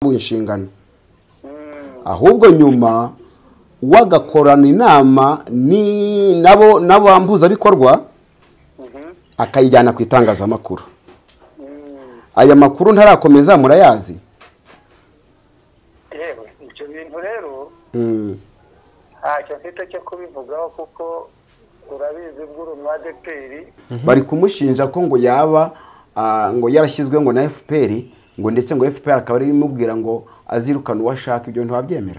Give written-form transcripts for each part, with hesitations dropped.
inshingano ahubwo nyuma wagakorana inama ni nabo mpuzabikorwa akayijyana ku itangazamakuru. Aya makuru ntarakomeza murayazi? Yewe icyo bintu rero ntacyo mfite cyo kubivugaho kuko urabizi bw'uru ADEPR bari kumushinja ko ngo yaba ngo yarashyizwe ngo na FPR ngo ndetse ngo FPR akaba ari bimubwira ngo azirukana uwashaka. Ibyo ntiwabyemera?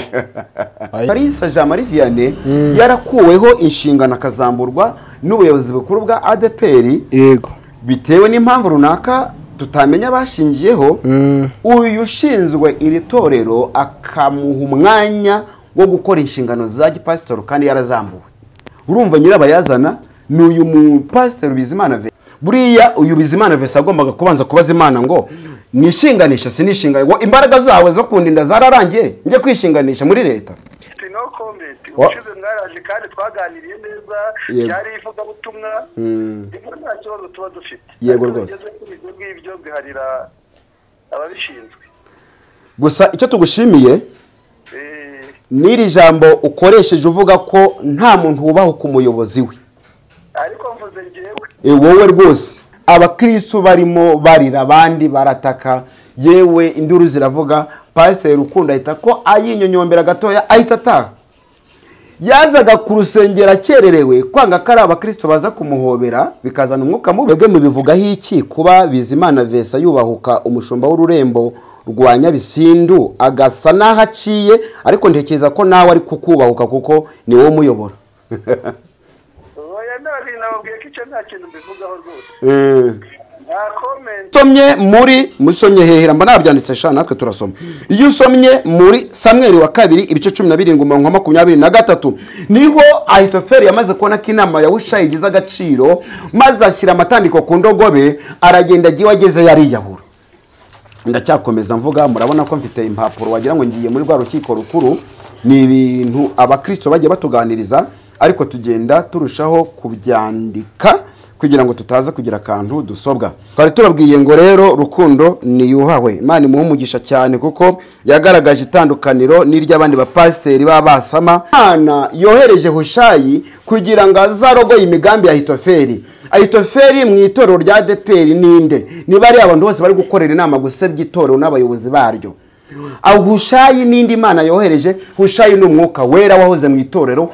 Parisa Jean Marie Vianney yarakuweho inshingano akazamburwa n'ubuyobozi bukuru bwa ADEPR yego bitewe n'impamvu runaka tutamenya bashingiyeho. Uyu ushinzwe iri torero akamuha umwanya wo gukora inshingano za gipasitoro kandi yarazambuwe. Urumva nyirabayazana ni uyu mupasitoro Bizimana Ve. Buriya uyu Bizimana Ve agombaga kubanza kubaza Imana ngo nishinganisha sinishinga ngo imbaraga zawe zo kundinda zararangiye njye kwishinganisha muri leta. No comment ushize mwaraje kandi twaganiriye neza cyari ivuga butumwa ibyo nta kibazo tuba dufite. Yego rwose ibyo biharira ababishinzwe. Gusa icyo tugushimiye n'iri jambo ukoresheje uvuga ko nta muntu wubaho ku muyobozi we. Ariko mvuze ngewe wowe rwose abakristo barimo barira abandi barataka yewe induru ziravuga. Pastor Rukundo ahita ko ayinyonyombera gatoya ahita ataha. Yazaga ku rusengero akererewe kwanga ko ari abakristo baza kumuhobera bikazana umwuka mubi. Bwe mubivugaho iki kuba Bizimana Vesa yubahuka umushumba w'ururembo rwa Nyabisindu agasa naho aciye ariko ntekereza ko nawe ari kukubahuka kuko ni wowe muyobora? Oya nari nababwiye ko icyo nta kintu mbivugaho rwose. Somye muri musomye hehera mba nabyanditse sha natwe turasoma. Iyo usomye muri Samuel wa 2 ibice 17:23 niho Ahitofeli yamaze kubona ko inama ya Hushayi igize agaciro maze ashyira amatandiko ku ndogobe aragenda agiye wageze yariyahura. Ndacyakomeza mvuga murabona ko mfite impapuro wagira ngo ngiye muri rwa rukiko rukuru. Ni ibintu abakristo bagiye batuganiriza ariko tugenda turushaho kubyandika kugira ngo tutaza kugira akantu dusobwa. Twari turabwiye ngo rero Rukundo niyuhawe Imana imuhe umugisha cyane kuko yagaragaje itandukaniro n'iry'abandi bapasiteri babasama. Imana yohereje Hushayi kugira ngo azarogoye imigambi ya Ahitofeli. Ahitofeli mu itorero rya ADEPR ninde? Niba ari abantu bose bari gukorera inama gusebya itorero n'abayobozi baryo. Hushayi nindi Imana yohereje? Hushayi ni umwuka wera wahoze mu itorero.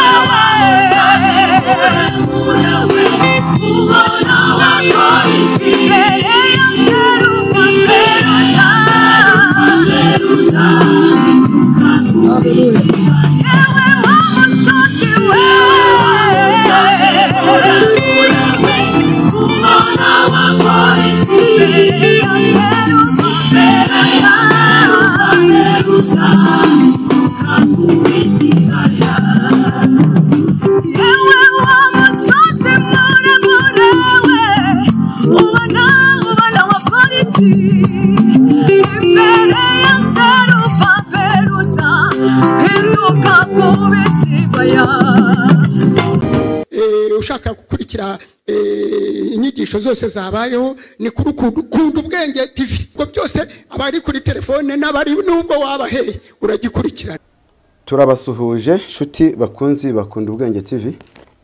Ushaka gukurikira inyigisho zose zabayeho ni kuri Kunda Ubwenge TV ko byose abari kuri telefone n'abari nubwo wabahe uragikurikira. Turabasuhuje shuti bakunzi bakunda Ubwenge TV.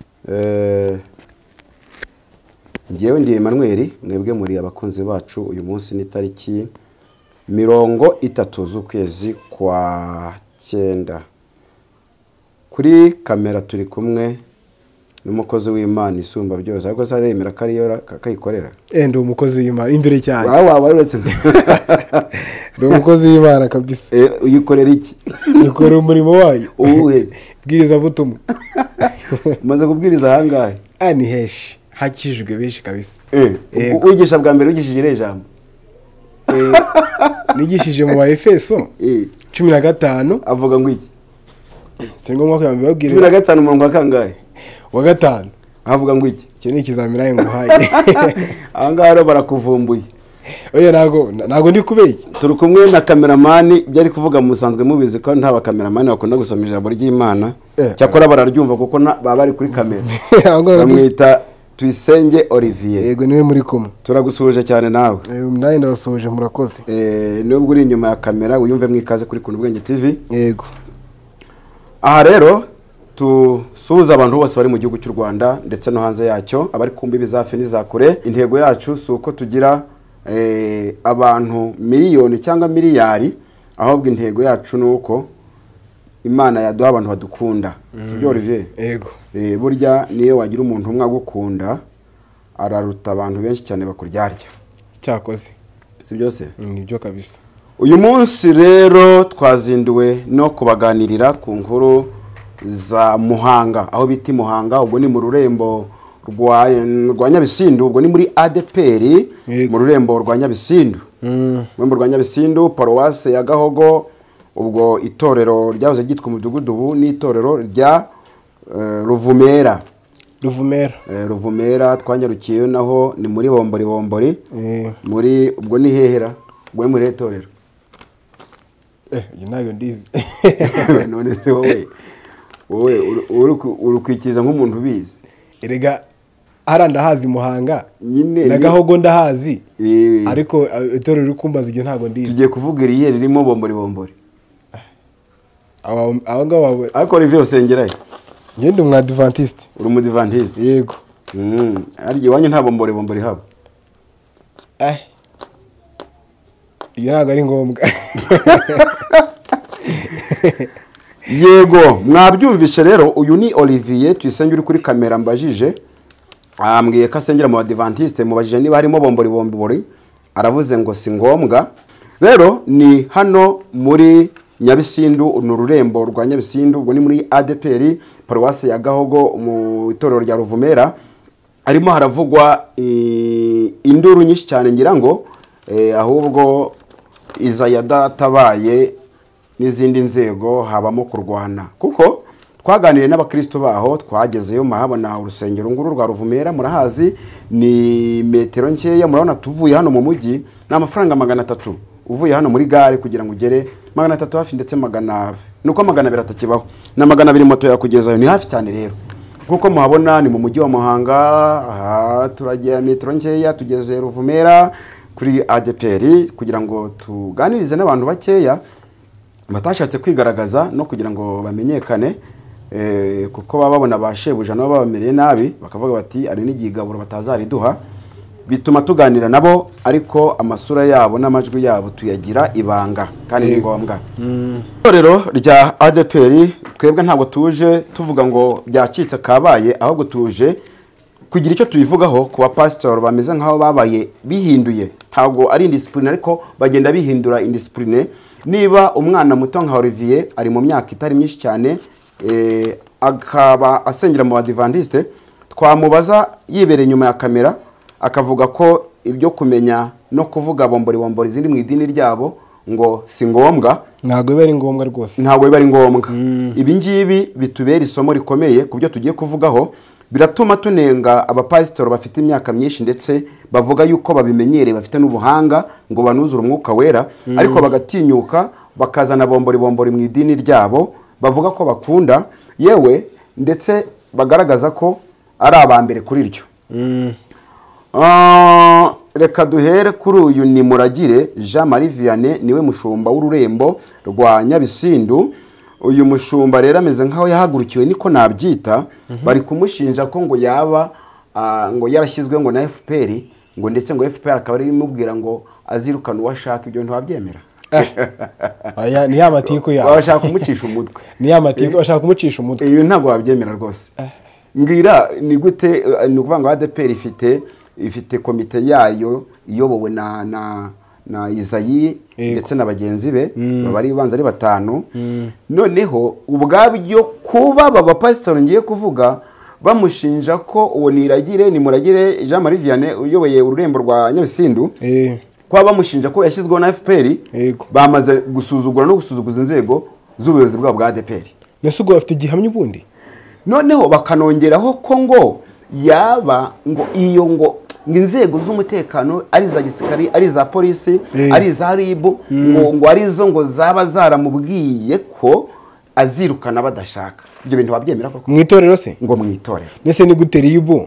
Ngewe ndi Emmanuel mwebwe muri abakunzi bacu. Uyu munsi ni tariki 30 z'ukwezi kwa 9. Kuri kamera turi kumwe n'umukozi w'Imana isumba byose ariko zaremera kariyora kayikorera. Ndi umukozi w'Imana imbere cyane. Wawe uretse ndi umukozi w'Imana kabisa. Uyikorera iki? Ukora umurimo wayo. Uwuheze bwiriza butumwa. Umaze kubwiriza hangahe? Ni heshi hakijwe benshi kabisa. Wigisha bwa mbere wigishije ire jambo? Nigishije mu Efeso 15 avuga ngo iki? Singo ko yambabwira 15 umurongo wa kangahe? Wa 5 avuga ngo iki? Cyo ni ikizamira ngo haye. Ahanga rero barakuvumbuye. Oya nago ndi kubeki. Turi kumwe na cameraman byari kuvuga musanzwe mubizi ko nta cameraman bakunda gusoma ijambo ry'Imana. Cyakora bararyumva kuko baba bari kuri kamera. Bamwita Tuyisenge Olivier. Yego niwe muri kumwe. Turagusuhuje cyane nawe. Nawe ndabasuhuje murakoze. Nubwo uri inyuma ya kamera uyumve mwikaze kuri Kuntu Bwenge TV. Yego. Aha rero tusuhuza abantu bose bari mu gihugu cy'u Rwanda ndetse no hanze yacyo, abari kumbi bizafi n'izakure. Intego yacu suko tugira abantu miliyoni cyangwa miliyari, ahubwo intego yacu nuko Imana yaduha abantu badukunda. Sibyo Olivier? Yego. Burya niyo wagira umuntu umwe agukunda araruta abantu benshi cyane bakuryarya. Cyakoze. Sibyo se? Nibyo kabisa. Uyu munsi rero twazinduwe no kubaganirira ku nkuru za Muhanga, aho biti Muhanga, ubwo ni mu rurembo rwa Nyabisindu, ubwo ni muri ADEPR mu rurembo rwa Nyabisindu. Mu rwa Nyabisindu, paroisse ya Gahogo, ubwo itorero ryahoze gitwa umudugudu ubu ni itorero rya Ruvumera. Ruvumera twanyarukiye naho ni muri bombori muri ubwo ni hehera, ubwo ni muri itorero. Nayo ndizi. None se wowe urukwikiza nk'umuntu ubizi. Erega haranda hazi Muhanga nyine na Gahogo ndahazi. Ariko itorero riri kumbaza igihe ntago ndizi. Tugiye kuvuga iriye ririmo bombori. Aho ngaho ariko Olivier usengeraye. Ngende mu Adventiste. Uri mu Adventiste? Yego. Arije wanye nta bombori haba. Iyo ntago ari ngombwa. Yego, mwabyumvishe rero uyu ni Olivier Tuyisenge uri kuri kamera mbajije. Ambwiye ko asengera mu Adventiste, mubajije niba harimo bombori, aravuze ngo si ngombwa. Rero ni hano muri Nyabisindu, n'ururembo rwa Nyabisindu, ubwo ni muri ADEPR paroisse ya Gahogo mu itorero rya Ruvumera. Arimo haravugwa induru nyinshi cyane ngira ngo ahubwo iza yadatabaye n'izindi nzego habamo kurwana, kuko twaganiriye n'abakristo baho, twagezeyo murahabona urusengero nguru rwa Ruvumera, murahazi ni metero nkeya, murabona tuvuye hano mu mujyi n'amafaranga 300 uvuye hano muri gare kugira ngo ugere 300 hafi ndetse 200, nuko 200 atakibaho na 200 moto yakugezayo, ni hafi cyane rero kuko muhabona ni mu mujyi wa Muhanga. Turagiye metero nkeya tugeze Ruvumera kuri ADEPR kugira ngo tuganirize n'abantu bakeya batashatse kwigaragaza no kugira ngo bamenyekane, kuko baba babona bashebuja nabo babamereye nabi, bakavuga bati ari n'igigaburo batazariduha. Bituma tuganira nabo ariko amasura yabo n'amajwi yabo tuyagira ibanga kandi ni ngombwa. Itorero rya ADEPR twebwe ntabwo tuje tuvuga ngo byacitse kabaye, ahubwo tuje kugira icyo tubivugaho ku bapastor bameze nkaho babaye bihinduye. Ntabwo ari indiscipline ariko bagenda bihindura indiscipline. Niba umwana muto nka Olivier ari mu myaka itari myinshi cyane, akaba asengera mu Adventiste, twamubaza yibere nyuma ya kamera akavuga ko ibyo kumenya no kuvuga bombori zindi mu idini ryabo ngo si ngombwa. Ntabwo biba ari ngombwa rwose. Ntabwo biba ari ngombwa. Ibi ngibi bitubera isomo rikomeye ku byo tugiye kuvugaho. Biratuma tunenga abapastor bafite imyaka myinshi ndetse bavuga yuko babimenyereye, bafite n'ubuhanga ngo banuzure umwuka wera, ariko bagatinyuka bakazana bombori mu idini ryabo, bavuga ko bakunda yewe ndetse bagaragaza ko ari abambere kuri ryo. Reka duhere kuri uyu ni Muragire Jean Marie Vianney, niwe mushumba w'ururembo rwa Nyabisindu. Uyu mushumba rero ameze nkaho yahagurukiwe niko nabyita, bari kumushinja ko ngo yaba ngo yarashyizwe ngo na FPR, ngo ndetse ngo FPR akaba ari imubwira ngo azirukana uwashaka. Ibyo ntiwabyemera? Aya ni amatiko yawe. Bashaka kumucisha umutwe. Ni amatiko bashaka kumucisha umutwe. Iyo ntabwo wabyemera rwose. Ngira ni gute ni ukuvuga ngo ADEPR ifite komite yayo iyobowe na Izayi ndetse na bagenzi be, bari banza ari 5. Noneho ubwabyo kuba aba pastor ngiye kuvuga bamushinja ko uwo ni Muragire Jean Marie Vianney uyoboye ururembo rwa Nyabisindu, kwa bamushinja ko yashyizweho na FPR, bamaze gusuzugura no gusuzuguza inzego z'ubuyobozi bwa ADEPR. Nese ubwo bafite igihamya ubundi, noneho bakanongeraho ko ngo yaba ngo iyo ngo inzego z'umutekano ari za gisirikari, ari za polisi, ari za RIB, ngo arizo ngo zaba zaramubwiye ko azirukana badashaka. Ibyo bintu babyemera koko? Mwitorero se? Ngo mwitorero. Nese ni gute RIB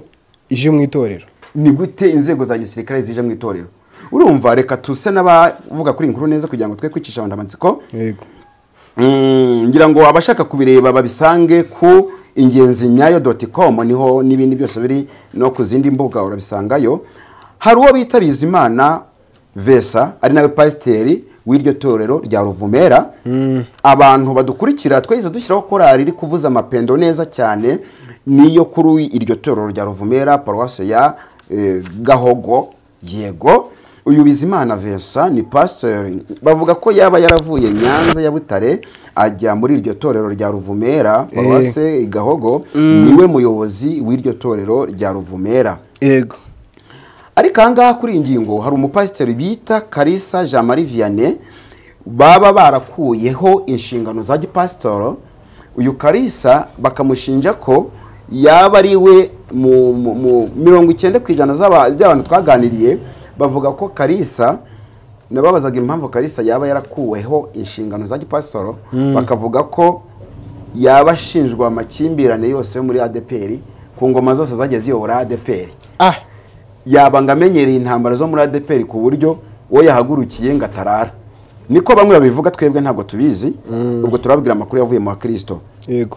ije mu itorero. Ni gute inzego za gisirikare zije mu itorero? Urumva, reka tuse n'abavuga kuri inkuru neza kugira ngo twe kwicisha abandamatsiko. Yego. Ngira ngo abashaka kubireba babisange ku ingenzinyayo.com, niho n'ibindi byose biri no ku zindi mbuga urabisangayo. Hari uwo bita Bizimana Vesa, ari nawe pasiteri w'iryo torero rya Ruvumera. Abantu badukurikira twese dushyiraho korali iri kuvuza amapendo neza cyane, niyo kuri iryo torero rya Ruvumera, paruwase ya Gahogo. Yego, uyu Bizimana Vesa ni pasiteri, bavuga ko yaba yaravuye Nyanza ya Butare ajya muri iryo torero rya Ruvumera, paruwase Gahogo. Niwe muyobozi w'iryo torero rya Ruvumera. Yego. Ariko ahangaha kuri ingingo hari umupasiteri bita Kalisa Jean Marie Vianney baba barakuyeho inshingano za gipasitoro. Uyu Kalisa bakamushinja ko yaba ari we mu 90% z'abantu twaganiriye bavuga ko Kalisa, nababazaga impamvu Kalisa yaba yarakuweho inshingano za gipasitoro, bakavuga ko yaba ashinjwa amakimbirane yose yo muri ADEPR, ku ngoma zose zagiye ziyobora ADEPR. Yaba ngamenyereye intambara zo muri ADEPR ku buryo wo yahagurukiye ngatarara. Niko bamwe babivuga, twebwe ntabwo tubizi. Ubwo turabwira amakuru yavuye mu Kristo. Yego.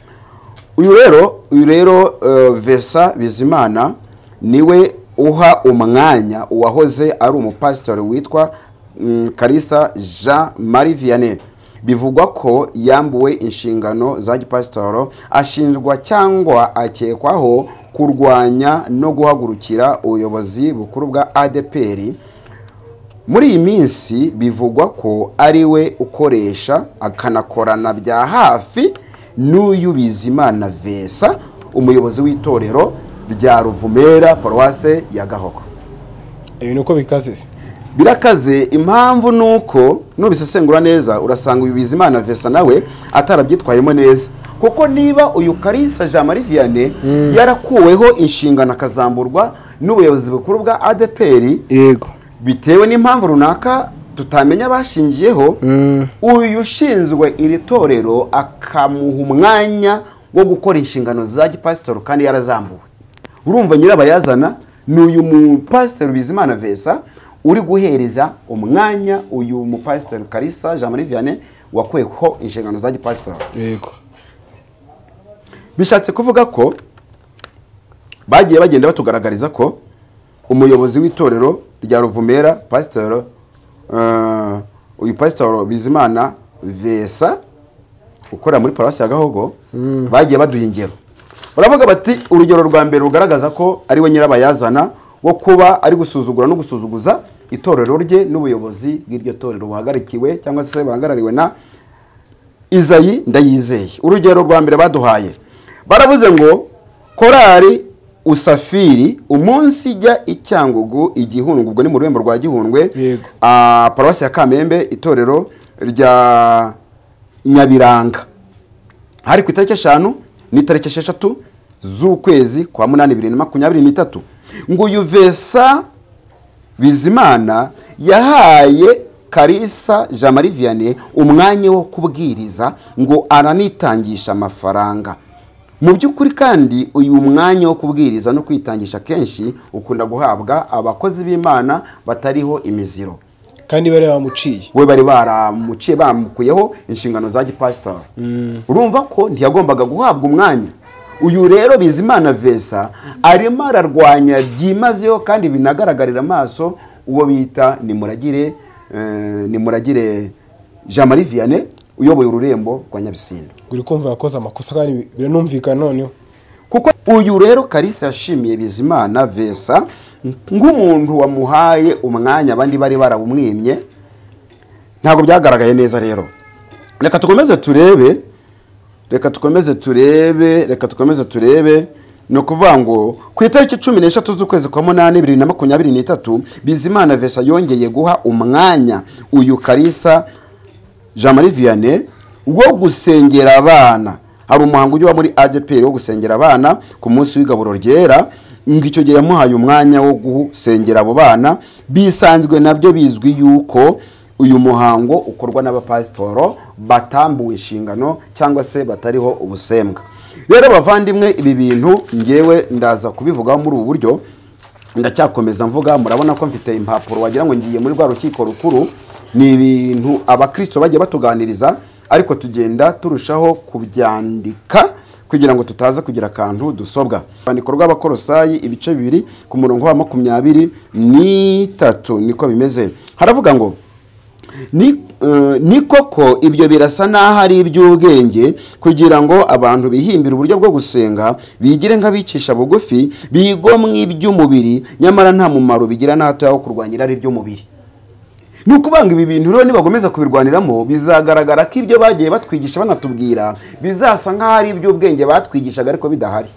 Uyu rero Vesa Bizimana niwe uha umwanya uwahoze ari umupasiteri witwa Kalisa Jean Marie Vianney. Bivugwa ko yambuwe inshingano za gipasitoro, ashinjwa cyangwa akekwaho kurwanya no guhagurukira ubuyobozi bukuru bwa ADEPR. Muri iyi minsi bivugwa ko ari we ukoresha akanakorana bya hafi n'uyu Bizimana Vesa, umuyobozi w'itorero rya Ruvumera, paruwase ya Gahogo. Ibi nuko bikaze. Birakaze. Impamvu nuko nubisesengura neza urasanga uyu Bizimana Vesa nawe atarabyitwayemo neza, kuko niba uyu Kalisa Jean Marie Vianney yarakuweho inshingano akazamburwa n'ubuyobozi bukuru bwa ADEPR, yego, bitewe n'impamvu runaka tutamenya bashingiyeho, uyu ushinzwe iri torero akamuha umwanya wo gukora inshingano za gipasitoro kandi yarazambuwe. Urumva nyirabayazana ni uyu mupasiteri Bizimana Vesa uri guhereza umwanya uyu mupasiteri Kalisa Jean Marie Vianney wakuweho inshingano za gipasitoro. Yego. Bishatse kuvuga ko bagiye bagenda batugaragariza ko umuyobozi w'itorero rya Ruvumera, pasitoro uyu pasitoro Bizimana Vesa ukora muri paruwasi ya Gahogo, bagiye baduha ingero. Baravuga bati urugero rwa mbere rugaragaza ko ari we nyirabayazana wo kuba ari gusuzugura no gusuzuguza itorero rye n'ubuyobozi bw'iryo torero buhagarikiwe cyangwa se bahagarariwe na Izayi Ndayizeye. Urugero rwa mbere baduhaye, baravuze ngo korali Usafiri umunsi ijya icyangugu igihundwe, ubwo ni mu rurembo rwa Gihundwe, paruwasi ya Kamembe, itorero rya Nyabiranga, hari ku itariki 5 n'itariki 6 z'ukwezi kwa 8 2023. ngo uyu Vesa Bizimana yahaye Kalisa Jean Marie Vianney umwanya wo kubwiriza ngo aranitangisha amafaranga. Mu by'ukuri kandi uyu mwanya wo kubwiriza no kwitangisha kenshi ukunda guhabwa abakozi b'Imana batariho imiziro, kandi bari bamuciye, we bari baramuciye bamukuyeho inshingano za gipastor. Urumva ko ntiyagombaga guhabwa umwanya. Uyu rero Bizimana Vesa arimo ararwanya byimazeho kandi binagaragarira amaso uwo bita Nimuragire Jean Marie Vianney uyoboye ururembo rwa Nyabisindu. Guri kumva yakoze amakosa kandi biranumvikana noneho, kuko uyu rero Kalisa yashimiye Bizimana Vesa nk'umuntu wamuhaye umwanya abandi bari barabumwimye. Ntabwo byagaragaye neza rero. Reka tukomeze turebe no kuvuga ngo ku itariki 13 z'ukwezi kwa 8 2023 Bizimana Vesa yongeye guha umwanya uyu Kalisa Jean Marie Vianney wo gusengera abana. Hari umuhango ujya muri ADEPR wo gusengera abana ku munsi w'igaburo ryera, ngicyo gihe yamuhaye umwanya wo gusengera abo bana. Bisanzwe nabyo bizwi yuko uyu muhango ukorwa n'abapasitoro batambuwe inshingano cyangwa se batariho ubusembwa. rero bavandimwe ibi bintu ngewe ndaza kubivugaho muri ubu buryo ndacyakomeza mvuga murabona ko mfite impapuro wagira ngo ngiye muri rwa rukiko rukuru ni ibintu abakristo bagiye batuganiriza ariko tugenda turushaho kubyandika kugira ngo tutaza kugira akantu dusobwa kwandiko rw'abakorosayi ibice 2 ku murongo wa 23 niko bimeze haravuga ngo ni koko ibyo birasa naho ari iby'ubwenge kugira ngo abantu bihimbire uburyo bwo gusenga bigire nk'abicisha bugufi bigomwe iby'umubiri nyamara nta mumaro bigira na hato yaho kurwanya irari ry'umubiri nukubanga ibi bintu rero nibagomeza kubirwaniramo bizagaragara ko ibyo bagiye batwigisha banatubwira bizasa nk'aho ari iby'ubwenge batwigishaga ariko bidahari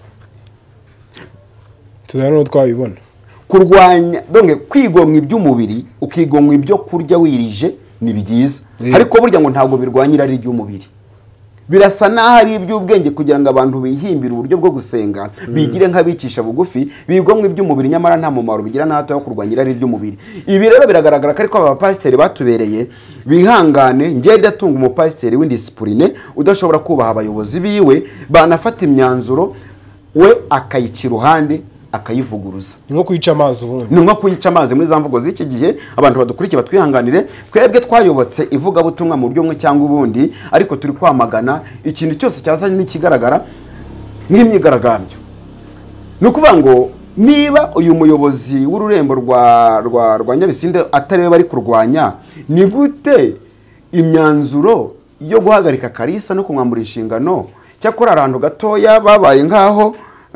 tuzano twabibona kurwanya donge kwigomwa iby'umubiri ukigomwa ibyo kurya wirije ni byiza ariko burya ngo ntabwo birwanyira ari ry'umubiri birasa naho ari iby'ubwenge kugira ngo abantu bihimbire uburyo bwo gusenga bigire nk'abicisha bugufi bigomwe iby'umubiri nyamara nta mumaro bigira na hato yo kurwanyira ari ry'umubiri ibi rero biragaragara ko ariko aba pasiteri batubereye bihangane ngende atunga umupasiteri w'indisipurine udashobora kubaha abayobozi biwe banafata imyanzuro we akayica iruhande akayivuguruza ni nko kuyica amazi ubundi ni nko kuyica amazi muri za mvugo z'iki gihe abantu badukurikiye batwihanganire twebwe twayobotse ivuga butumwa mu buryo bumwe cyangwa ubundi ariko turi kwamagana ikintu cyose cyazanye n'ikigaragara nk'imyigaragambyo ni ukuvuga ngo niba uyu muyobozi w'ururembo rwa Nyabisindu atari we bari kurwanya ni gute imyanzuro yo guhagarika Kalisa no kumwambura inshingano cyakora arantu gatoya babaye nkaho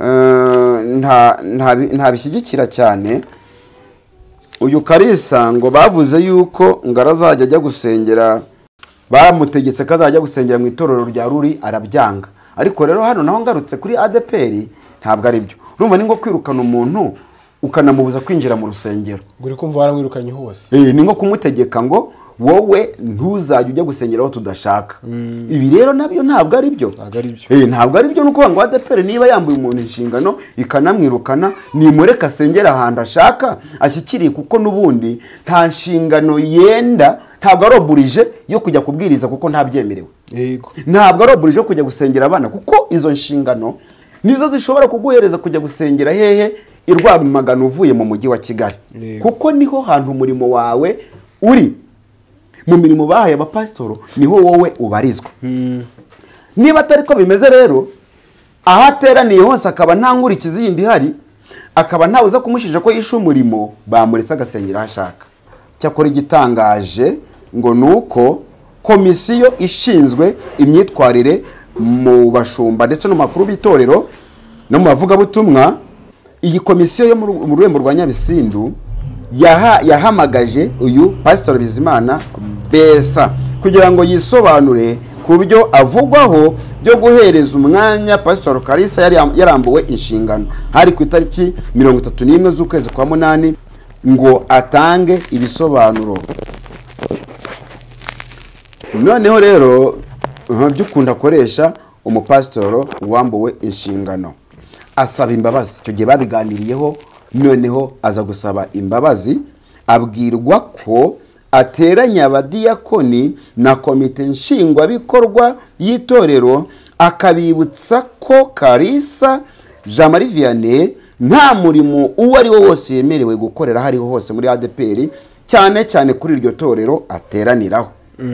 nta bishyigikira cyane uyu Kalisa ngo bavuze yuko ngarazajya ajya gusengera bamutegetse kazajya gusengera mu itorero rya Ruri arabyanga ariko rero hano naho ngarutse kuri ADEPR ntabwo ari byo urumva ni ngo kwirukana umuntu ukanamubuza kwinjira mu rusengero guri kumva waramwirukanye hose ni ngo kumutegeka ngo wowe ntuzajya ujya gusengera aho tudashaka ibi rero nabyo ntabwo ari byo ntabwo ari byo nuko ngo ADEPR niba yambuye umuntu inshingano ikanamwirukana nimureka asengera ahantu ashaka ashyikiriye kuko nubundi nta nshingano yenda ntabwo aroburije yo kujya kubwiriza kuko ntabyemerewe ntabwo aroburije yo kujya gusengera abana kuko izo nshingano nizo zishobora kuguhereza kujya gusengera hehe irwamagana uvuye mu mujyi wa Kigali kuko niho hantu umurimo wawe uri mu mirimo bahaye abapasitoro niho wowe ubarizwa niba atari ko bimeze rero aho ateraniye hose akaba nta nkurikizi yindi ihari akaba ntawe uza kumushinja ko yishe umurimo bamuretse agasengera aho ashaka cyakora igitangaje ngo ni uko komisiyo ishinzwe imyitwarire mu bashumba ndetse no mu makuru b'itorero no mu bavugabutumwa iyi komisiyo yo mu rurembo rwa Nyabisindu yahamagaje uyu Pastor Bizimana Besa kugira ngo yisobanure ku byo avugwaho byo guhereza umwanya Pastor Kalisa yarambuwe inshingano hari ku itariki 31 z'ukwezi kwa 8 ngo atange ibisobanuro noneho rero by'ukunda akoresha umupasitoro wambuwe inshingano asaba imbabazi icyo gihe babiganiriyeho noneho aza gusaba imbabazi abwirwa ko ateranya abadiyakoni na komite nshingwabikorwa y'itorero akabibutsa ko Kalisa Jean Marie Vianney nta murimo uwo ari wo wose yemerewe gukorera hariho hose muri ADEPR cyane cyane kuri iryo torero ateraniraho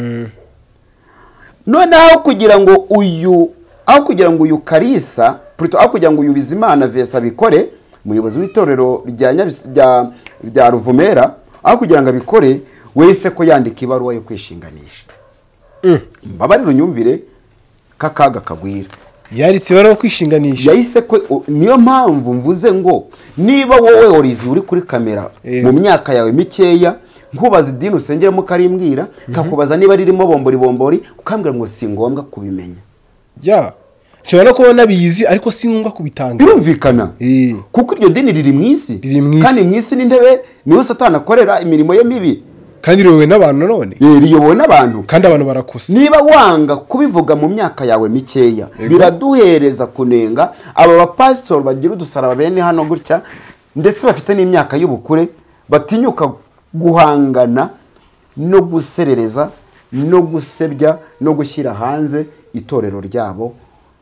noneho kugira ngo uyu Kalisa aho kugira ngo uyu Bizimana Vesa bikore umuyobozi w'itorero rya Ruvumera aho kugira ngo abikore wese ko yandika ibaruwa yo kwishinganisha mbabarira unyumvire kakaga kagwira yaritse ibaruwa yo kwishinganisha yahise ko niyo mpamvu mvuze ngo niba wowe Olivier uri kuri kamera mu myaka yawe mikeya nkubaza idini usengeramo karimbwira kakubaza niba ririmo bombori ukambwira ngo si ngombwa kubimenya nshobora kubona bizi ariko si ngombwa kubitanga birumvikana kuko iryo dini riri mu isi kandi mu isi n'intebe niho Satani akorera imirimo ye mibi kandi riyobowe n'abantu none riyobowe n'abantu kandi abantu barakusa niba wanga kubivuga mu myaka yawe mikeya biraduhereza kunenga aba bapasitoro bagira udusaraba bene hano gutya ndetse bafite n'imyaka y'ubukure batinyuka guhangana no guserereza no gusebya no gushyira hanze itorero ryabo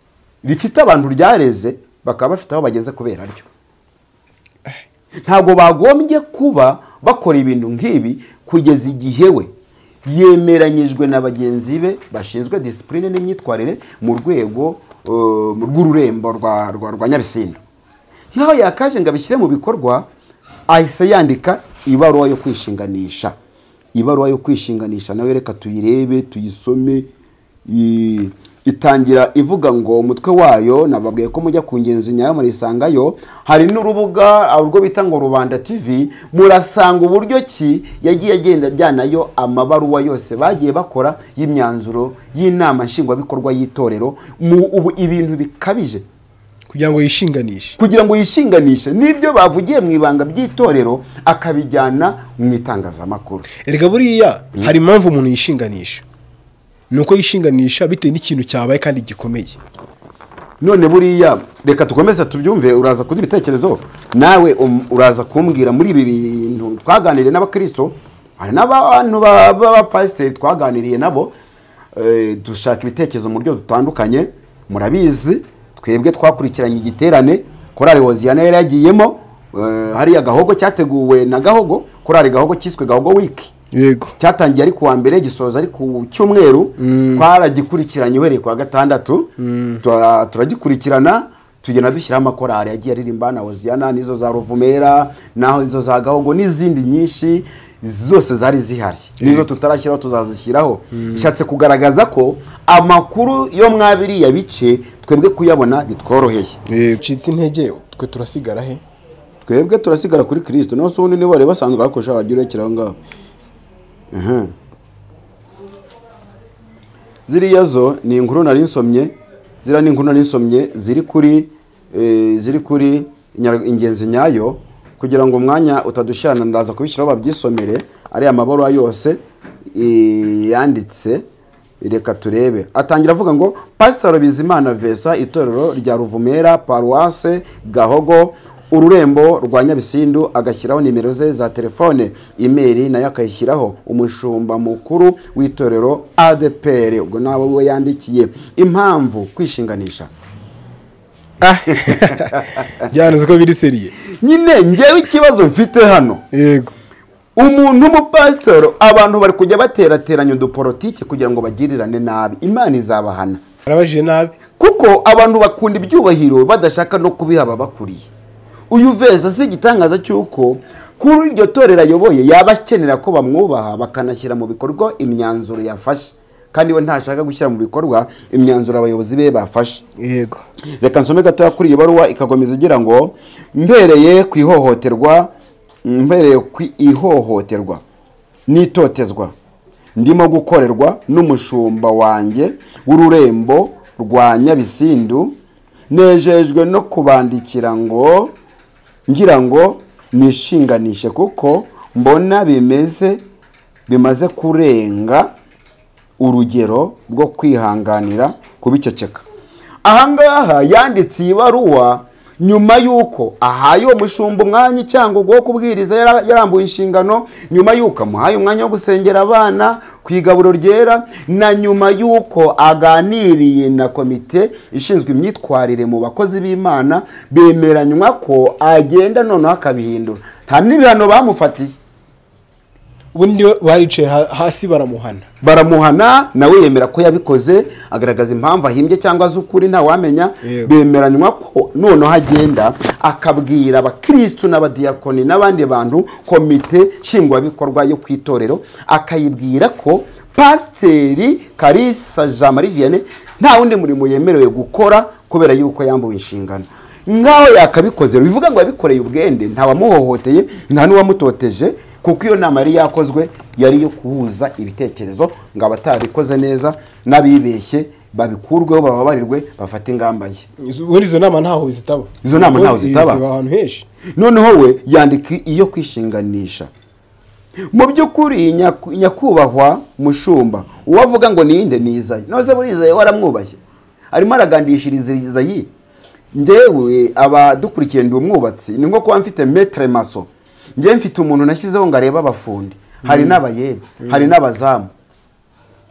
rifite abantu ryareze bakaba bafite aho bageze kubera ryo. Ntabwo bagombye kuba bakora ibintu nk'ibi kugeza igihe we yemeranyijwe na bagenzi be bashinzwe discipline n'imyitwarire mu rwego rw'ururembo rwa Nyabisindu. Nkaho yakaje ngo abishyire mu bikorwa, ahise yandika ibaruwa yo kwishinganisha. Ibaruwa yo kwishinganisha nawe reka tuyirebe tuyisome. Itangira ivuga ngo umutwe wayo nababwiye ko mujya ku ngenzi nyayo murisangayo, hari n'urubuga urwo bita ngo Rubanda TV, murasanga uburyo ki yagiye agenda ajyanayo amabaruwa yose bagiye bakora y'imyanzuro y'inama nshingwabikorwa y'itorero, ubu ibintu bikabije kugira ngo yishinganishe, n'ibyo bavugiye mu ibanga by'itorero akabijyana mu itangazamakuru. Erega buriya hari impamvu umuntu yishinganisha, nuko yishinganisha bitewe n'ikintu cyabaye kandi gikomeye. None buriya reka tukomeze tubyumve, uraza kuduha ibitekerezo nawe, uraza kumbwira muri ibi bintu twaganiriye n'abakristo, hari n'abantu b'abapasiteri twaganiriye nabo, dushaka ibitekerezo mu buryo dutandukanye. Murabizi twebwe twakurikiranye igiterane korali Hoziyana yari yagiyemo, hariya Gahogo cyateguwe na Gahogo, korali Gahogo cyiswe Gahogo wiki. Yego, cyatangiye ari kuwa mbere gisoza ari ku cyumweru. Twaragikurikiranye uhereye kwa gatandatu, turagikurikirana tugenda dushyiraho amakorali yagiye aririmba na Hoziyana, nizo za Ruvumera, naho izo za Gahogo n'izindi nyinshi zose zari zihari. Nizo tutarashyiraho tuzazishyiraho. Bishatse kugaragaza ko amakuru yo mwabiri ya bice twebwe kuyabona bitworoheye. Citse intege twe turasigara he? Twebwe turasigara kuri Kristo. No so undi nibo basanzwe bakosha wagirekera ngaho. Ziriya zo ni inkuru nari nsomye, zira ni inkuru nari nsomye ziri kuri ingenzi nyayo, kugira ngo umwanya utadushana ndaza kubishyiraho babyisomere ari amabaruwa yose yanditse. Reka turebe. Atangira avuga ngo Pastor Bizimana Vesa, itorero rya Ruvumera, Paroisse Gahogo, ururembo rwa Nyabisindu, agashyiraho nimero ze za telefone, email nayo akayishyiraho. Umushumba mukuru w'itorero ADEPR, ubwo nabo we yandikiye. Impamvu kwishinganisha byanaze ko biri seriye. Nyine ngewe ikibazo mfite hano, yego, umuntu w'umupasitoro abantu bari kujya baterateranya udupolitike kugira ngo bagirirane nabi, Imana izabahana. Arabajije nabi kuko abantu bakunda ibyubahiro badashaka no kubihaba bakuriye. Uyu Vesa si igitangaza cyuko kuri iryo torero ayoboye yaba akenera ko bamwubaha bakanashyira mu bikorwa imyanzuro yafashe, kandi we ntashaka gushyira mu bikorwa imyanzuro abayobozi be bafashe. Yego, reka nsome gato kuri iyi baruwa ikagomeza igira ngo mbereye ku ihohoterwa n'itotezwa ndimo gukorerwa n'umushumba wanjye w'ururembo rwa Nyabisindu, nejejwe no kubandikira ngo ngira ngo nishinganishe kuko mbona bimaze kurenga urugero rwo kwihanganira kubiceceka. Ahangaha yanditse ibaruwa nyuma yuko ahaye uwo mushumba umwanya cyangwa ubwo kubwiriza yarambuye inshingano, nyuma yuko amuhaye umwanya wo gusengera abana ku igaburo ryera, na nyuma yuko aganiriye na komite ishinzwe imyitwarire mu bakozi b'Imana, bemeranywa ko agenda noneho akabihindura. Nta n'ibihano bamufatiye, ubundi baricaye hasi baramuhana nawe yemera ko yabikoze, agaragaza impamvu ahimbye cyangwa z'ukuri nta wamenya. Bemeranywa ko noneho agenda akabwira abakristo n'abadiyakoni n'abandi bantu, komite nshingwabikorwa yo kwitorero, akayibwira ko Pasiteri Kalisa Jean Marie Vianney nta wundi murimo yemerewe gukora kubera yuko yambuwe inshingano. Ngaho yakabikoze bivuga ngo yabikoreye ubwende, nta wamuhohoteye nta n'uwamutoteje, kuko iyo nama yari yakozwe yari yo kuhuza ibitekerezo ngo abatabikoze neza n'abibeshye babikurweho bababarirwe bafate ingamba nshya. Izo nama ntaho zitaba. Izo nama ntaho zitaba. Ahantu henshi. Noneho we yandika iyo kwishinganisha. Mu by'ukuri nyakubahwa mushumba uwavuga ngo ninde nizaye, noze burizaye waramwubashye, arimo aragandishiriza Izayi. Ngewe abadukurikiye ndi umwubatsi, ni nko kuba mfite maître maçon, ngewe mfite umuntu nashyizeho ngo areba abafundi, hari n'abayede, hari n'abazamu.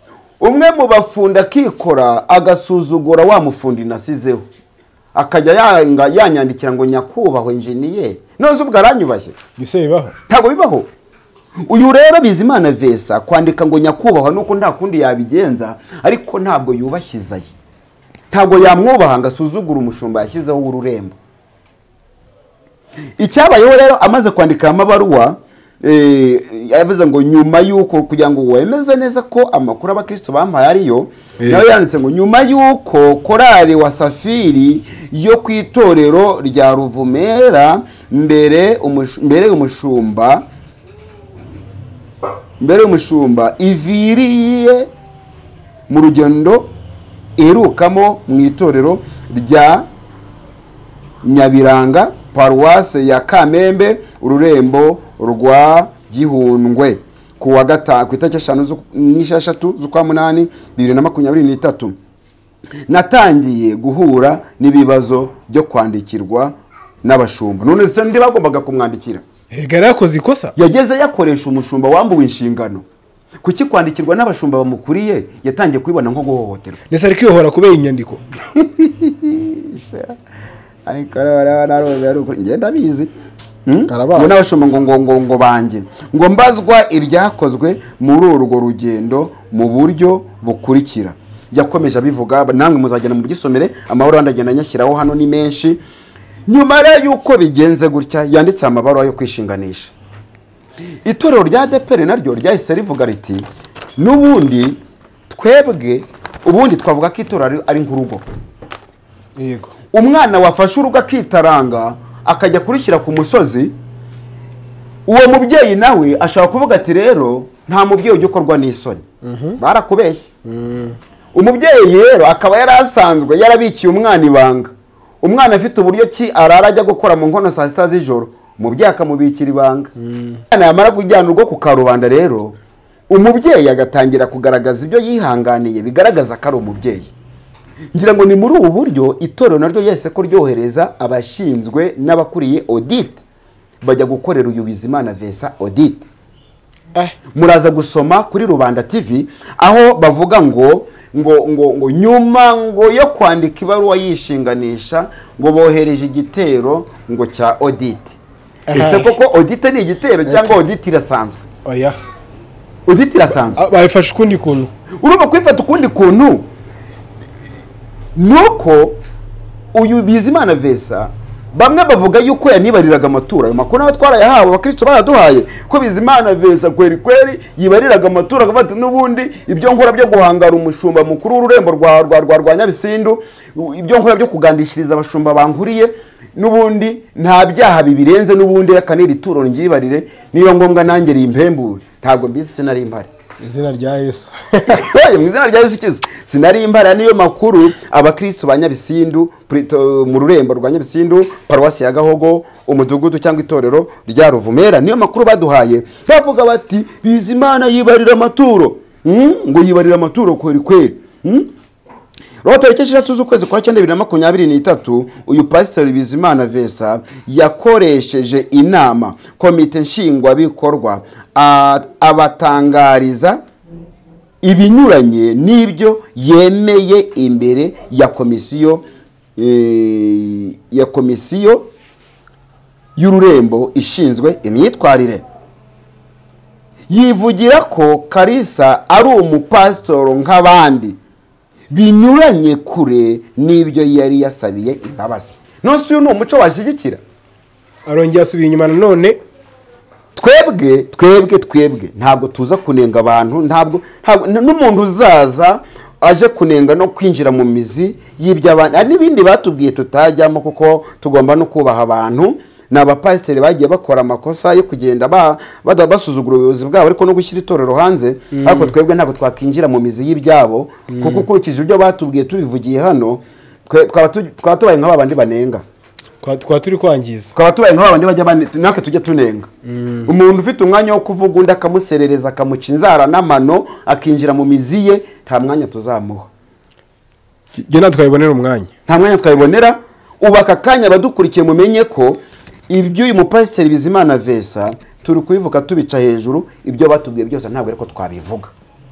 umwe mu bafunda akikora agasuzugura wa mufundi nasizeho akajya yanyandikira ngo nyakubahwa injeniyeri noze ubwo aranyubashye bise bibaho ntabwo bibaho uyu rero Bizimana Vesa kwandika ngo nyakubahwa nuko nta kundi yabigenza ariko ntabwo yubashyizaye ntabwo yamwubaha ngo asuzugura umushumba yashyizeho ururembo icyabayeho rero amaze kwandika amabaruwa yavuze ngo nyuma yuko kugira ngo wemeze neza ko amakuru abakristo bampaye ariyo nawe yanditse ngo nyuma yuko korali wa Safiri yo ku itorero rya Ruvumera mbere umushumba iviriye mu rugendo iherukamo mu itorero rya Nyabiranga paruwase ya Kamembe ururembo rwa Gihundwe kuwa gatanu ku itariki 5 z'ukwa 8 2023 natangiye guhura n'ibibazo byo kwandikirwa n'abashumba none se ndi bagombaga kumwandikira hegara yakoze ikosa yageze yakoresha umushumba wambuwe inshingano kuki kwandikirwa n'abashumba bamukuriye yatangiye kwibona nko guhohoterwa nese ariko yohora kubera inyandiko ariko ngenda bizi ngo n'abashumba ngo banjye ngo mbazwa ibyakozwe muri urwo rugendo mu buryo bukurikira yakomeje abivuga namwe muzagenda mu gisomere amahoro andagenda nyashyiraho hano ni menshi nyuma rero yuko bigenze gutya yanditse amabaruwa yo kwishinganisha itorero rya ADEPR naryo ryahise rivuga riti n'ubundi twebwe ubundi twavuga ko itorero ari nk'urugo yego umwana wafashe urugo akitaranga akajya kurishyira ku musozi uwo mubyeyi nawe ashaka kuvuga ati rero nta mubyeyi ujya ukorwa n'isoni barakubeshye umubyeyi rero akaba yarasanzwe yarabikiye umwana ibanga umwana afite uburyo ki arara ajya gukora mu nkono saa sita z'ijoro umubyeyi akamubikira ibanga yamara kujyana urwo ku karubanda rero umubyeyi agatangira kugaragaza ibyo yihanganiye bigaragaza ko ari umubyeyi ngira ngo ni muri ubu buryo itorero naryo yese ko ryohereza abashinzwe n'abakuriye audit bajya gukorera uyu Bizimana Vesa audit muraza gusoma kuri Rubanda TV aho bavuga ngo nyuma ngo yo kwandika ibaruwa yishinganisha ngo bohereje igitero ngo cya audit ese koko audit ni igitero cyangwa audit irasanzwe oya audit irasanzwe bayifashe ukundi kuntu urumva kwifata ukundi kuntu nuko uyu Bizimana Vesa bamwe bavuga yuko yanibariraga amaturo ayo makuru nawe twarayahawe abakristo baraduhaye ko Bizimana Vesa kweri yibariraga amaturo agafata n'ubundi ibyo nkora byo guhangara umushumba mukuru ururembo rwa Nyabisindu ibyo nkora byo kugandishiriza abashumba bankuriye n'ubundi nta byaha bibirenze n'ubundi akanira ituro ngibarire niba ngombwa nanjye rimpembure ntabwo mbizi sinari impare izina rya Yesu mu izina rya Yesu kiza sinari impara niyo makuru abakristo ba Nyabisindu mu rurembo rwa Nyabisindu paruwasi ya Gahogo umudugudu cyangwa itorero rya Ruvumera niyo makuru baduhaye bavuga bati Bizimana yibarira amaturo ngo yibarira amaturo kweri Roho tariki 3 z'ukwezi kwa 2023 uyu pastor Bizimana Vesa yakoresheje inama komite nshingwa bikorwa abatangariza ibinyuranye n'ibyo yemeye imbere ya komisiyo y'ururembo ishinzwe imyitwarire yivugira ko Kalisa ari umupasitoro nk'abandi binyuranye kure n'ibyo yari yasabiye imbabazi nose uyu ni umuco washyigikira arongera asubiye inyuma none twebwe ntabwo tuza kunenga abantu ntabwo n'umuntu uzaza aje kunenga no kwinjira mu mizi y'iby'abandi n'ibindi batubwiye tutajyamo kuko tugomba no kubaha abantu n'abapasiteri bagiye bakora amakosa yo kugenda basuzugura ubuyobozi bwabo ariko no gushyira itorero hanze ariko twebwe ntabwo twakinjira mu mizi y'ibyabo kuko ukurikije ibyo batubwiye tubivugiye hano twaba tubaye nk'abandi banenga twaba turi kwangiza twaba tubaye nk'abandi bajya natwe tujya tunenga umuntu ufite umwanya wo kuvuga undi akamuserereza akamuca inzara n'amano akinjira mu mizi ye nta mwanya tuzamuha nta twayibonera umwanya nta mwanya twayibonera ubu aka kanya abadukurikiye mumenye ko ibyo uyu mupasiteri Bizimana Vesa turi kubivuga tubica hejuru ibyo batubwiye byose ntabwo ariko twabivuga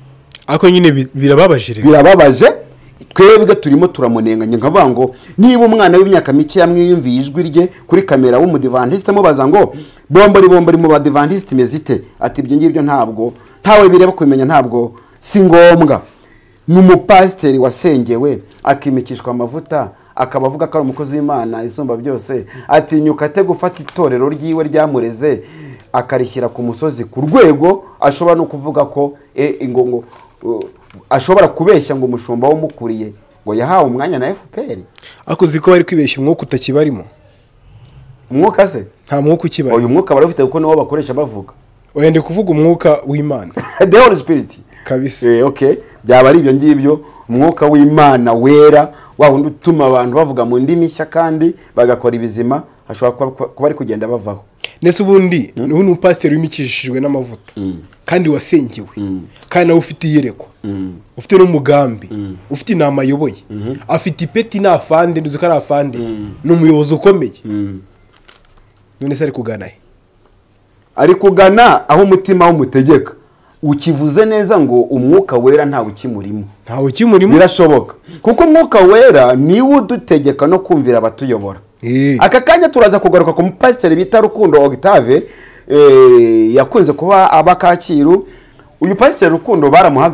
ako nyine birababaje twebwe turimo turamunenganya nkavuga ngo niba umwana w'imyaka mike yamwiyumviye ijwi rye kuri kamera w'umudivantiste mubaza ngo bombori mu badivantiste mezite ati ibyo ngibyo ntabwo ntawe bireba kumenya ntabwo si ngombwa n'umupasiteri wasengewe akimikishwa amavuta akaba avuga ko ari umukozi w'Imana isumba byose atinyuka ate gufata itorero ryiwe ryamureze akarishyira ku musozi ku rwego ashobora no kuvuga ko ingongo ashobora kubeshya ngo umushumba w'umukuriye ngo yahawe umwanya na FPR. Akoze ko bari kwibeshya umwuka utakibarimo. Umwuka se nta mwuka ukibari. Uyu mwuka barafite kuko niwo bakoresha bavuga. Wende kuvuga umwuka w'Imana. The Holy Spirit. Kabisa. Okay, byaba ari ibyo ngibyo umwuka w'Imana wera wa wundi utuma abantu bavuga mu ndimi nshya kandi bagakora ibizima ashobora kuba ari kugenda bavaho. Nese ubundi ni umupasiteri w'imikishijwe n'amavuta kandi wasengewe kandi nawe ufite iyerekwa ufite n'umugambi ufite inama ayoboye afite ipeti n'afande nduzi ko ari afande n'umuyobozi ukomeye none se ari kugana he? Ari kugana aho umutima w'umutegeka ukivuze neza ngo umwuka wera ntawe ukimurimo. Ntawe ukimurimo birashoboka kuko umwuka wera niwe udutegeka no kumvira abatuyobora. Aka kanya turaza kugaruka ku mupasiteri bita Rukundo Octave yakunze kuba abakakiru. Uyu pasiteri Rukundo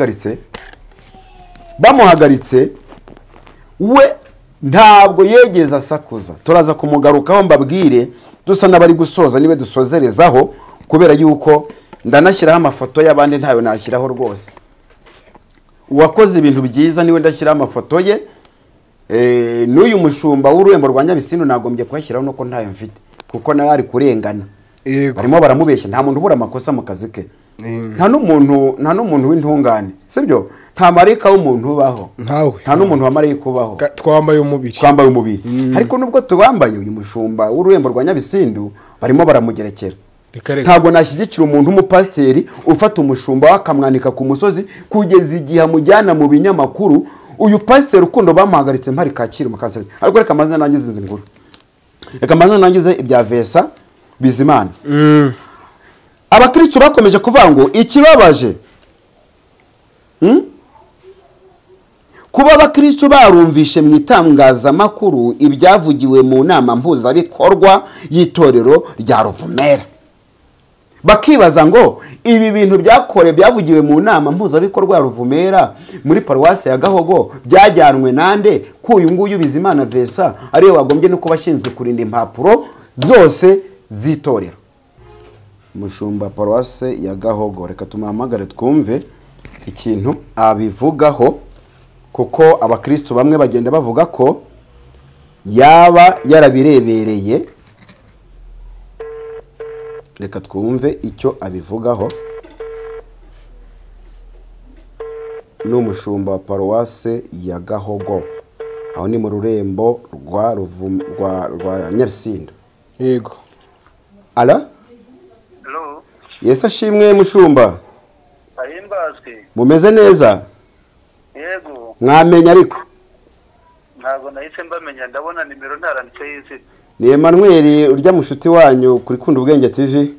bamuhagaritse we ntabwo yegeza asakuza. Turaza kumugarukaho mbabwire dusa n'abari gusoza niwe dusozerezaho kubera yuko ndanashyiraho amafoto y'abandi ntayo nashyiraho rwose. Uwakoze ibintu byiza niwe ndashyiraho amafoto ye. N'uyu mushumba w'ururembo rwa Nyabisindu nagombye kuyashyiraho nuko ntayo mfite kuko nawe ari kurengana. Barimo baramubeshya nta muntu ubura amakosa mu kazi ke. Nta n'umuntu w'intungane sibyo nta marika w'umuntu ubaho nta n'umuntu wa marika ubaho twambaye umubiri ariko nubwo tubambaye uyu mushumba w'ururembo rwa Nyabisindu barimo baramugerekera. Ntabwo nashyigikira umuntu umupasiteri ufata umushumba wakamwanika ku musozi kugeza igihe amujyana mu binyamakuru. Uyu pasiteri Rukundo bamuhagaritse mpari Kacyiru mukasere ariko reka amazina nangize izi nkuru reka amazina nangize ibya Vesa Bizimana. Abakristo bakomeje kuvuga ngo ikibabaje kuba abakristo barumvishe mu itangazamakuru ibyavugiwe mu nama mpuzabikorwa y'itorero rya Ruvumera bakibaza ngo ibi bintu byavugiwe mu nama mpuzabikorwa ya Ruvumera muri paruwasi ya Gahogo byajyanwe nande ko uyu nguyu Bizimana Vesa ariwe wagombye no kubashinzwe kurinda impapuro zose z'itorero. Mushumba paruwasi ya Gahogo reka tumuhamagare twumve ikintu abivugaho kuko abakristo bamwe bagenda bavuga ko yaba yarabirebereye. Reka twumve icyo abivugaho. N'umushumba wa paruwasi ya Gahogo aho ni mu rurembo rwa Nyabisindu. Yego. Ala? Hello. Yesu ashimwe mushumba. Ahimbazwe. Mumeze neza? Yego. Mwamenya ariko? Ntabwo nahise mbamenya ndabona nimero ntaranditse y'izina. Ni Emmanuel urya mushuti wanyu kuri Kunda Ubwenge TV.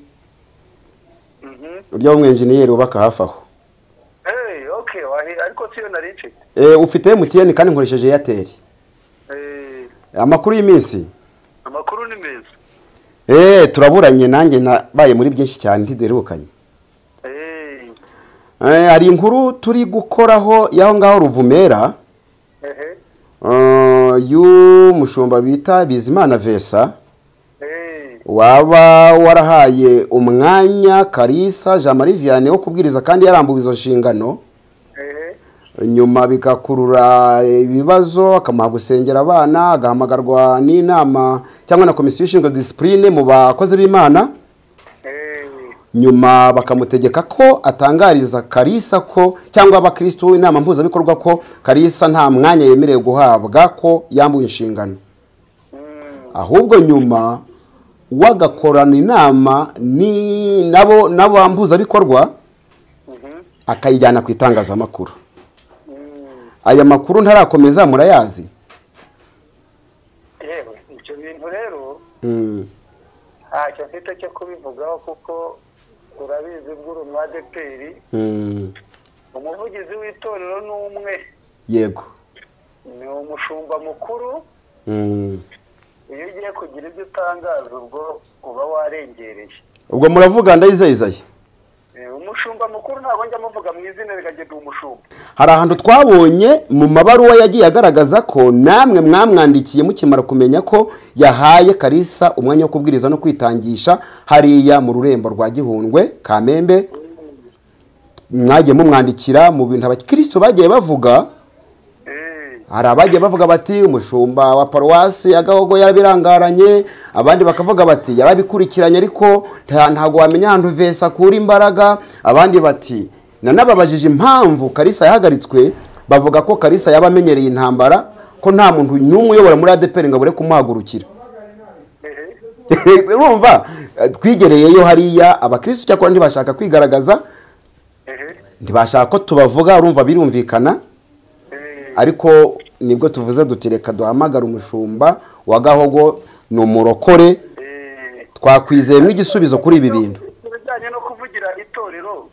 Urya umwenjeniyeri ubaka hafi aho. Okay, ariko siyo narice. Ufite MTN kandi nkoresheje Airtel. Amakuru y'iminsi? Amakuru ni meza. Turaburanye nanjye nabaye muri byinshi cyane ntiderukanye. Hari inkuru turi gukoraho yaho ngaho Ruvumera. Y'umushumba bita Bizimana Vesa waba warahaye umwanya Kalisa Jean Marie Vianney wo kubwiriza kandi yarambuwe izo nshingano nyuma bikakurura ibibazo akamuha gusengera abana agahamagarwa n'inama cyangwa na komisiyo ishinzwe discipline mu bakozi b'Imana nyuma bakamutegeka ko atangariza Kalisa ko cyangwa abakristo w'inama mpuzabikorwa ko Kalisa nta mwanya yemerewe guhabwa ko yambuye inshingano ahubwo nyuma wagakorana inama ni nabo mpuzabikorwa akayijyana ku itangazamakuru. Aya makuru ntarakomeza murayazi? Yewe icyo bintu rero ntacyo mfite cyo kubivugaho kuko urabizi bw'uru ADEPR umuvugizi w'itorero ni umwe. Yego. Ni umushumba mukuru. Iyo ugiye kugira ibyo utangaza ubwo uba warengereye. Ubwo muravuga ndayizayizaye. Umushumba mukuru ntabwo njya muvuga mu izina rikagenda umushumba. Hari ahantu twabonye mu mabaruwa yagiye agaragaza ko namwe mwamwandikiye mukimara kumenya ko yahaye Kalisa umwanya wo kubwiriza no kwitangisha hariya mu rurembo rwa Gihundwe Kamembe. Mwagiye mumwandikira mu bintu abakristo bagiye bavuga. Hari abagiye bavuga bati umushumba wa paruwasi ya Gahogo yarabirangaranye, abandi bakavuga bati yarabikurikiranye ariko ntago wamenya ahantu vesa kuri imbaraga, abandi bati nanababajije impamvu Kalisa yahagaritswe, bavuga ko Kalisa yabamenyereye intambara, ko nta muntu n'umwe uyobora muri ADEPR ngo abure kumuhagurukira. Urumva twigereyeyo hariya abakristo cyakora ntibashaka kwigaragaza, ntibashaka ko tubavuga, urumva birumvikana. Ariko nibwo tuvuze dutireka duhamagara umushumba wa Gahogo ni umurokore, twakwizeye n'igisubizo kuri ibi bintu bijyanye no kuvugira itorero.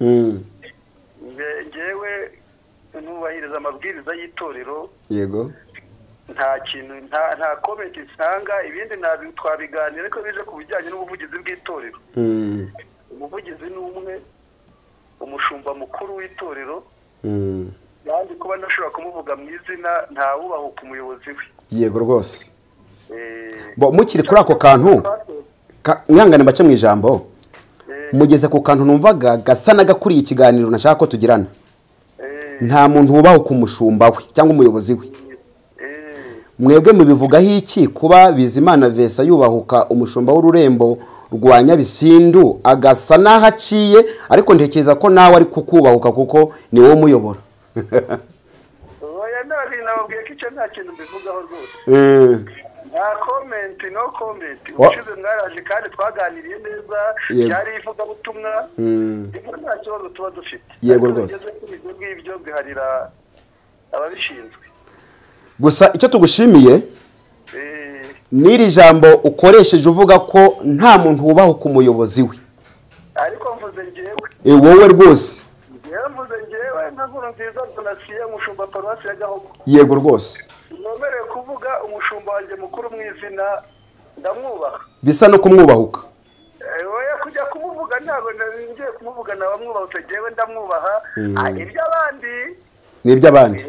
Ngewe nubahiriza amabwiriza y'itorero. Yego. Nta kintu nta comment isanga, ibindi twabiganira ariko bije ku bijyanye n'ubuvugizi bw'itorero. Umuvugizi ni umwe, umushumba mukuru w'itorero. Kandi kuba ndashobora kumuvuga mu izina ntawubahuka umuyobozi we. Yego rwose. Mukiri kuri ako kantu mwangane mbace mu ijambo, mugeze ku kantu numvaga gasa nagakuriye ikiganiro nashaka ko tugirana. Nta muntu wubahuka umushumba we cyangwa umuyobozi we. Mwebwe mubivugaho iki kuba Bizimana Vesa yubahuka umushumba w'ururembo rwa Nyabisindu agasa nahaciye, ariko ntekereza ko nawe ari kukubahuka kuko ni wowe muyobora? Oya nababwiye ko icyo nta kintu mbivugaho rwose. Nta comment, no comment. Ushize mwaraje kandi twaganiriye neza, yari ivugabutumwa. Nta kibazo tuba dufite. Yego rwose. Ibyo biharira ababishinzwe. Gusa icyo tugushimiye n'iri jambo ukoresheje uvuga ko nta muntu wubahuka umuyobozi we. Ariko mvuze ngewe. Wowe rwose. Mvuze ngewe ntabwo nziza donasiye umushumba paruwasi ya Gahogo. Yego rwose. Nomereye kuvuga umushumba wanjye mukuru mu izina ndamwubaha. Bisa no kumwubahuka. Oya kujya kumuvuga ntabwo ngiye kumuvuga na bamwubahutse ngewe ndamwubaha. Iby'abandi ni iby'abandi.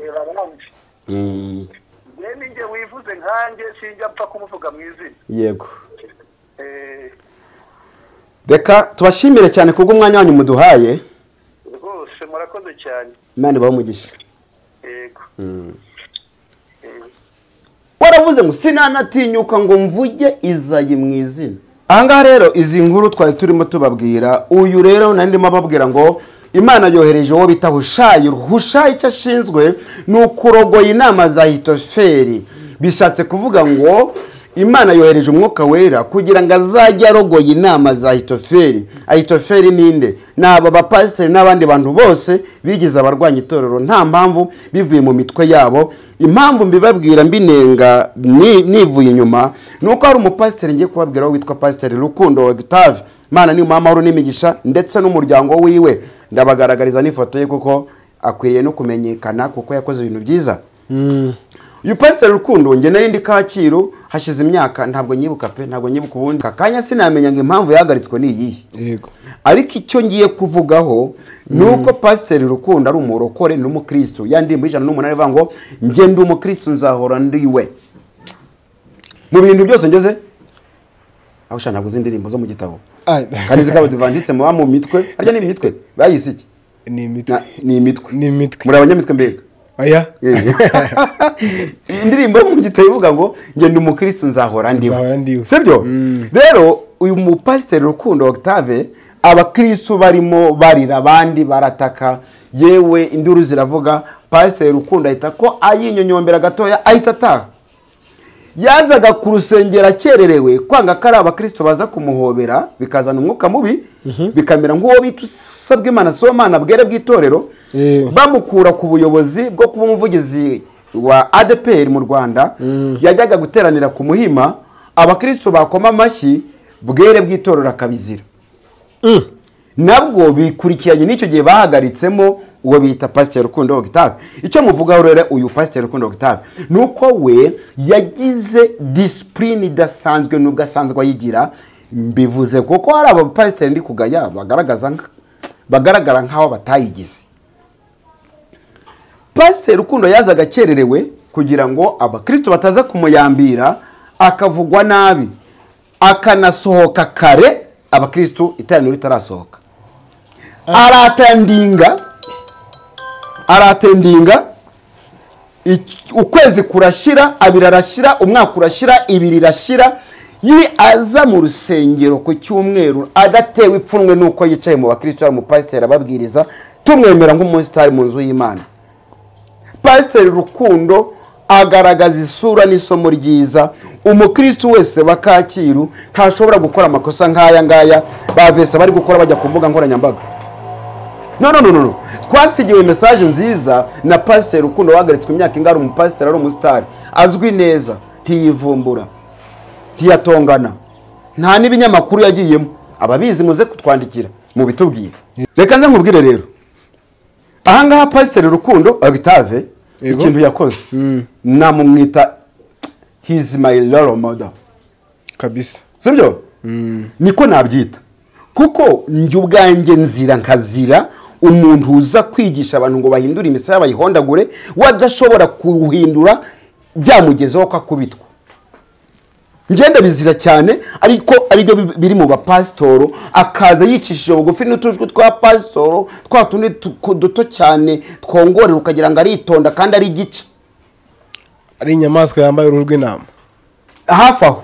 Ninjye wivuze nkanjye sinjya mpfa kumuvuga mu izina. Yego. Reka tubashimire cyane kubwo umwanya wanyu muduhaye. Rwose murakoze cyane. Imana ibahe umugisha. Yego. Waravuze ngo sinanatinyuka ngo mvuge izayi mu izina. Ahangaha rero izi nkuru twari turimo tubabwira, uyu rero nandimo ababwira ngo Imana yohereje uwo bita Hushayi. Hushayi icyo ashinzwe ni ukurogoya inama za Ahitofeli. Bishatse kuvuga ngo Imana yohereje umwuka wera kugira ngo azajye arogoya inama za Ahitofeli. Ahitofeli ninde? Naba bapasiteri n'abandi bantu bose bigize abarwanya itorero nta mpamvu bivuye mu mitwe yabo. Impamvu mbibabwira mbinenga nivuye inyuma nuko hari umupasiteri ngiye kubabwira witwa Pasiteri Rukundo Octave. Mana ni umamahoro n'imigisha ndetse n'umuryango wiwe. Ndabagaragariza n'ifoto ye kuko akwiriye no kumenyekana kuko yakoze ibintu byiza. Uyu Pasiteri Rukundo nge nari ndi Kacyiru hashize imyaka, ntabwo nyibuka pe, ntabwo nyibuka ubundi kakanya sinamenya ngo impamvu yahagaritswe ni iyihe. Yego. Ariko icyo ngiye kuvugaho nuko Pasiteri Rukundo ari umurokore n'umukristo. Yandimbo 108 ivuga ngo nge ndi umukristo nzahora ndiwe. Mu bintu byose ngeze aho shana guza indirimbo zo mu gitabo. Kandi zikaba divandiste mu mitwe. Harya ni imitwe bayise iki? Ni imitwe. Ni imitwe. Ni imitwe. Muri abanyamitwe mbega. Aya. Indirimbo mu gitabo ivuga ngo nge ndi umukristo nzahora ndiwe. Nzahora ndiwe. Sibyo? Rero uyu mupasiteri Rukundo Octave abakristo barimo barira abandi barataka, yewe induru ziravuga. Pasiteri Rukundo ahita ko ayinyonyombera gatoya ahita ataha. Yazaga ku rusengero akererewe kwanga kari abakristo baza kumuhobera bikazana umwuka mubi, bikamera nk'uwo bitusabwe Imana so Mana bwere bw'itorero, bamukura ku buyobozi bwo kuba umuvugizi wa ADEPR mu Rwanda. Yajyaga guteranira ku Muhima, abakristo bakoma amashyi bwere bw'itorero akabizira. Nabwo bikurikiranye n'icyo gihe bahagaritsemo uwo bita Pasiteri Rukundo Octave. Icyo muvugaho rero uyu Pasiteri Rukundo Octave nuko we yagize discipline idasanzwe nubwo asanzwe ayigira. Mbivuze kuko hari abapasiteri ndi kugaya bagaragara nkaho batayigize. Pasiteri Rukundo yazaga akererewe kugira ngo abakristo bataza kumuyambira, akavugwa nabi, akanasohoka kare abakristo iteraniro ritarasohoka. aratendinga ukwezi kurashira, abiri arashira, umwaka urashira, ibiri irashira, aza mu rusengero ku cyumweru adatewe ipfunwe nuko yicaye mu bakristo ari umupasiteri ababwiriza, tumwemera nk'umusitari mu nzu y'Imana. Pasiteri Rukundo agaragaza isura n'isomo ryiza. Umukristo wese bakakiru ntashobora gukora amakosa nk'aya ngaya bavesa bari gukora bajya ku mbuga nkoranyambaga. No. Twasigiwe message nziza na Pasiteri Rukundo wagaritswe imyaka ingara, umupasiteri ari umusitari azwi neza, ntiyivumbura, ntiyatongana, nta n'ibinyamakuru yagiyemo. Ababizi muze kutwandikira mu bitubwire. Reka nze nkubwire rero, ahangaha Pasiteri Rukundo Octave ikintu yakoze namumwita he's my role model kabisa, sibyo? Niko nabyita, kuko njye ubwanjye nzira nkazira umuntu uza kwigisha abantu ngo bahindure imisaya bayihondagure, wadashobora kuhindura byamugezeho ko akubitwa. Ngenda bizira cyane, ariko aribyo biri mu bapasitoro, akaza yicishije bugufi n'utujwe twa pasitoro twa tundi duto cyane twongorera ukagira ngo aritonda kandi ari gice, ari inyamaswa yambaye uruhu rw'intama hafi aho.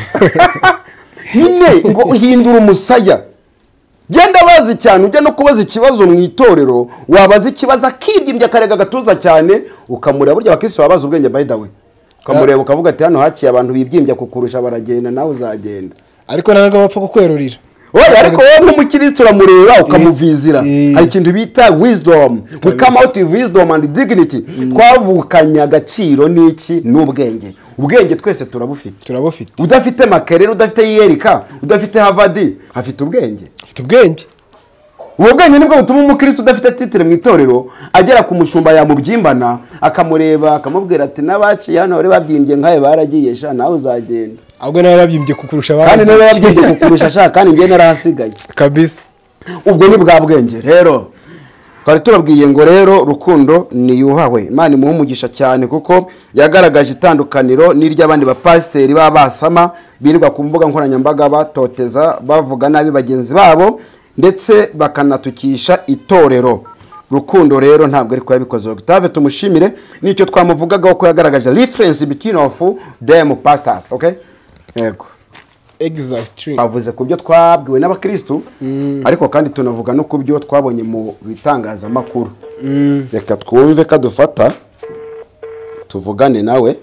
Nyine ngo uhindura umusaya. Genda bazi cyane, ujya no kubaza ikibazo mu itorero, wabaza ikibazo akibyimbye akarega agatuza cyane, ukamureba. Burya abakristo babaza ubwenge by the way, ukamureba ukavuga ati hano haciye abantu bibyimbye kukurusha, baragenda nawe uzagenda. Ariko ntabwo bapfa kukwerurira. Oya, ariko wowe nk'umukristo uramureba ukamuvizira. Hari ikintu bita wisdom. We come out with wisdom and dignity. Twavukanye agaciro n'iki n'ubwenge. Ubwenge twese turabufite. Udafite makerere, udafite yiyerika, udafite Harvard, afite ubwenge. Uwo bwenge nibwo butuma umukristo udafite titire mu itorero agera ku mushumba yamubyimbana, akamureba akamubwira ati n'abaciye hano bari babyimbye nkaye baragiye sha nawe uzagenda. Ahubwo nawe babyimbye kukurusha abandi. Kandi nawe babyimbye kukurusha sha kandi ngiye narahasigaye. Kabisa. Ubwo ni bwa bwenge rero. Twari turabwiye ngo rero Rukundo niyuhawe, Imana imuhe umugisha cyane kuko yagaragaje itandukaniro n'iry'abandi bapasiteri babasama birirwa ku mbuga nkoranyambaga batoteza bavuga nabi bagenzi babo ndetse bakanatukisha itorero. Rukundo rero ntabwo ariko yabikoze. Octave tumushimire, nicyo twamuvugagaho ko yagaragaje reference between of them pastors. Okay, yego, exactly. Bavuze ku byo twabwiwe n'abakristo, ariko kandi tunavuga no ku byo twabonye mu bitangaza makuru. Reka twumve kadufata tuvugane nawe.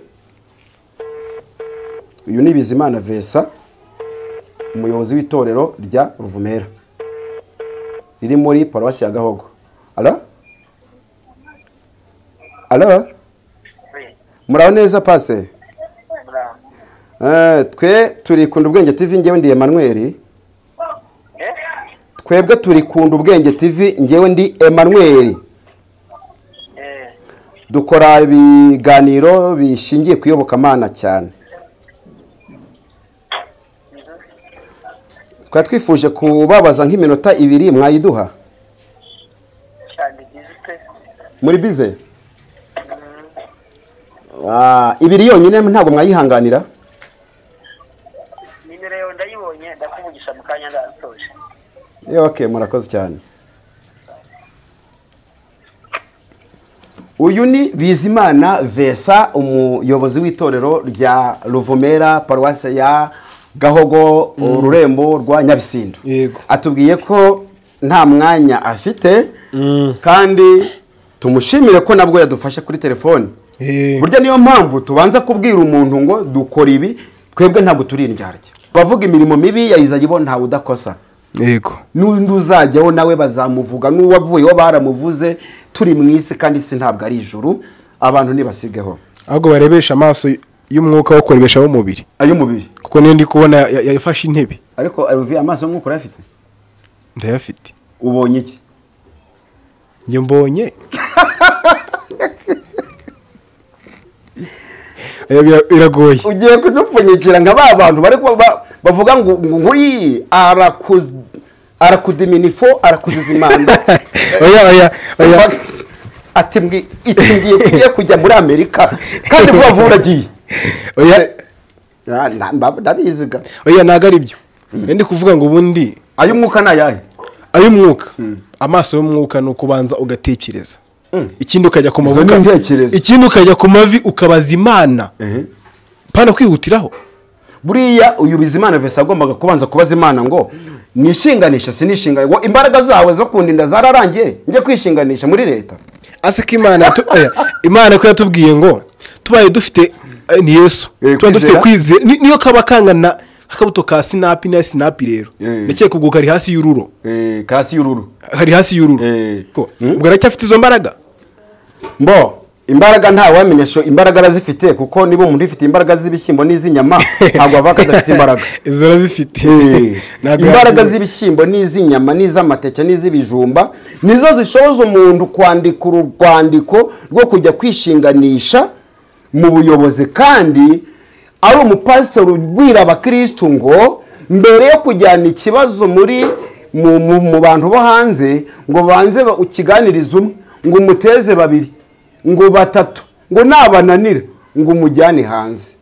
Uyu ni Bizimana Vesa, umuyobozi w'itorero rya Ruvumera riri muri paruwasi ya Gahogo. Alo? Muraho neza pase? Twe turi Kunda Ubwenge TV, ngewe ndi Emmanuel. Twebwe turi Kunda Ubwenge TV, ngewe ndi Emmanuel. Dukora ibiganiro bishingiye kuyobokamana cyane. Kwa twifuje kubabaza nk'iminota 2 mwayiduha. Muri bize? Ibiri yonyine ntabwo mwayihanganira? Nimero yo ndayibonye ndakuvugisha mu kanya ndasoje. Okay, murakoze cyane. Uyu ni Bizimana Vesa, umuyobozi w'itorero rya Ruvumera paruwasi ya Gahogo, ururembo rwa Nyabisindu. Atubwiye ko nta mwanya afite kandi tumushimire ko nabwo yadufashe kuri telefone. Burya niyo mpamvu tubanza kubwira umuntu ngo dukora ibi, twebwe ntabwo turi indyarya. Bavuga imirimo mibi yayizayibo nta udakosa. Yego. N'undi uzajyaho nawe bazamuvuga, n'uwavuyeho baramuvuze. Turi mu isi kandi isi ntabwo ari ijuru, abantu nibasigeho. Ahubwo barebesha amaso y'umwuka wo kurebesha wo mubiri. Ay'umubiri. Kuko niyo ndi kubona yafashe intebe. Ariko aruvi amaso y'umwuka urafite? Ndayafite. Ubonye iki? njye mbonye biragoye ugiye kudupfunyikira nka ba bantu bari bavuga ngo nguri arakudiminifo arakuzizimanda oya ati ngiye kujya muri Amerika kandi vuba vuba uragiye oya ndabiziga oya ntago ari byo ndi kuvuga ngo ubundi ay'umwuka nayahe ay'umwuka amaso y'umwuka ni ukubanza ugatekereza ikindi ukajya ku mavuka ikindi ukajya ku mavi ukabaza Imana pana kwihutiraho buriya uyu Bizimana vese agombaga kubanza kubaza Imana ngo nishinganisha sinishinga ngo imbaraga zawe zo kundinda zararangiye njye kwishinganisha muri leta aseka Imana ko yatubwiye ngo tubaye dufite ni Yesu tuba dufite kwize niyo kaba kangana akabuto ka sinapi na sinapi rero ndetse kubwo kari hasi y'ururo hari hasi y'ururo ko ubwo aracyafite izo mbaraga imbaraga nta wamenyesho imbaraga arazifite kuko niba umuntu ifite imbaraga z'ibishyimbo n'iz'inyama ntabwo avaka adafite imbaraga izo arazifite imbaraga z'ibishyimbo n'iz'inyama n'iz'amateke n'iz'ibijumba nizo zishoboza umuntu kwandika urwandiko rwo kujya kwishinganisha mu buyobozi kandi ari umupasitori ubwira abakristo ngo mbere yo kujyana ikibazo muri mu bantu bo hanze ngo banze ukiganirize umwe ngo umuteze babiri ngo batatu ngo nabananira ngo umujyane hanze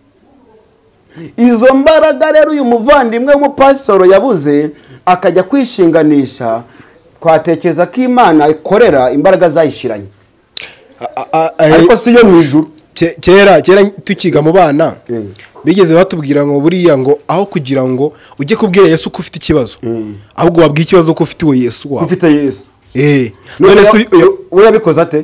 izo mbaraga rero uyu muvandimwe w'umupasitoro yabuze akajya kwishinganisha twatekereza ko Imana ikorera imbaraga zayishiranye ariko si yo mu ijuru kera tukiga mu bana bigeze batubwira ngo buriya ngo aho kugira ngo ujye kubwira Yesu ko ufite ikibazo ahubwo wabwiye ikibazo ko ufite Yesu wawe ufite Yesu none we yabikoze ate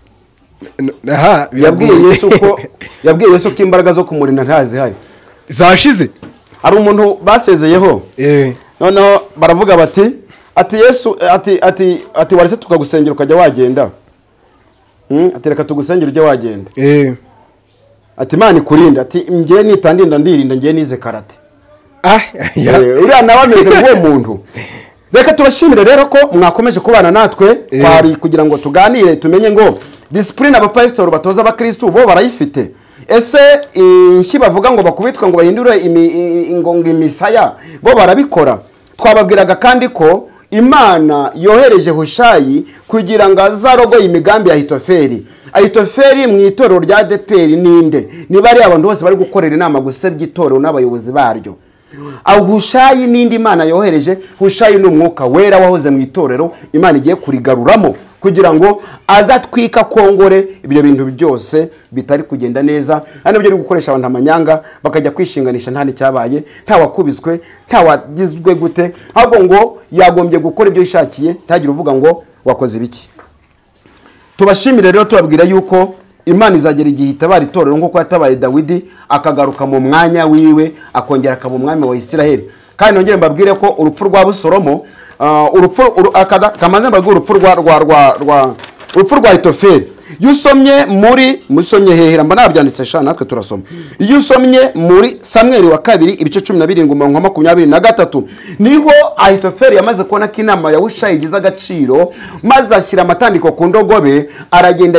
yabwiye Yesu ko imbaraga zo kumurinda ntazihari zashize hari umuntu basezeyeho noneho baravuga bati ati Yesu ati warese tukagusengera ukajya wagenda ati reka tugusengera ujye wagenda ati Imana ikurinde ati ngiye nitandinda ndirinda ngiye nize karate uriya nawe ameze nk'uwo muntu reka tubashimire rero ko mwakomeje kubana natwe twari kugira ngo tuganire tumenye ngo discipline abapasitoro batoza abakristo bo barayifite ese inshyi bavuga ngo bakubitwe ngo bahindure imisaya bo barabikora twababwiraga kandi ko Imana yohereje Hushayi kugira ngo azarogoye imigambi ya Ahitofeli mu itorero rya ADEPR ninde niba ari abantu bose bari gukorera inama gusebya itorero n'abayobozi baryo Hushayi nindi Imana yohereje Hushayi n'umwuka wera wahoze mu itorero Imana igiye kurigaruramo kugira ngo azatwika kongore ibyo bintu byose bitari kugenda neza hano byo gukoresha abantu amanyanga bakajya kwishinganisha nta nicyabaye nta wakubiswe nta wagizwe gute ahubwo ngo yagombye gukora ibyo yishakiye ntagira uvuga ngo wakoze ibiki tubashimire rero tubabwira yuko Imana izagera igihe itabara itorero nk'uko yatabaye Dawidi akagaruka mu mwanya wiwe akongera akaba umwami wa Isiraheli kandi nongere mbabwire ko urupfu rwa Busoromo kamaze mbabwira urupfu rwa Ahitofeli iyo usomye musomye hehera mba nabyanditse sha natwe turasoma iyo usomye muri Samweli wa 2 ibice 17:23 niho Ahitofeli yamaze kubona ko inama ya Hushayi igize agaciro maze ashyira amatandiko ku ndogobe aragenda